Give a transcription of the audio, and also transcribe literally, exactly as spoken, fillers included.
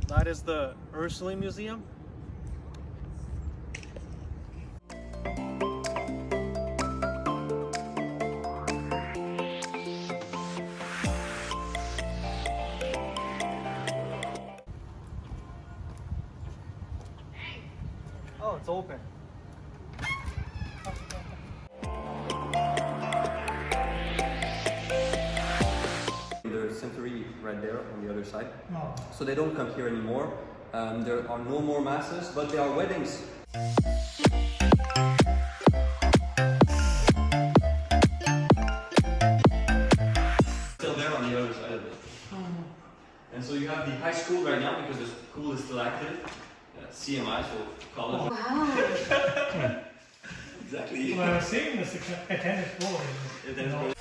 That is the Ursuline Museum. Oh, it's open. The century right there on the other side. Oh. So they don't come here anymore. Um, there are no more masses, but there are weddings. Still there on the other side of it. And so you have the high school right now because the school is still active. Uh, C M I, so college. Wow. Exactly. Well, I was seeing this attendance board. Attendance board.